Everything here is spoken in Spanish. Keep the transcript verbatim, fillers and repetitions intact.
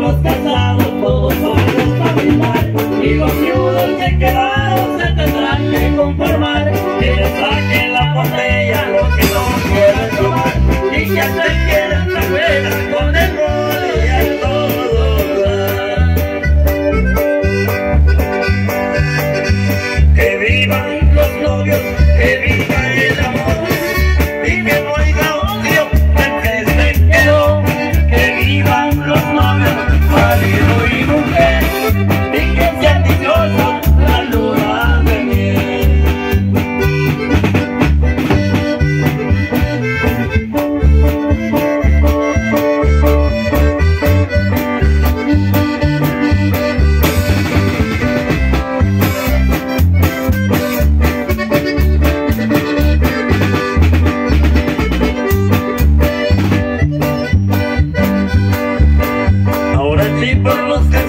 los casados todos van a estabilizar, y los viudos que quedaron se tendrán que conformar, que les saquen la botella lo que no quieran tomar, y que se quieran saber con el rol y a todo dar. Que vivan los novios, que viva el amor, y que no haya odio del que se quedó. Que vivan los novios, marido y mujer, y que sean dichosos la luna de miel. Ahora sí por los que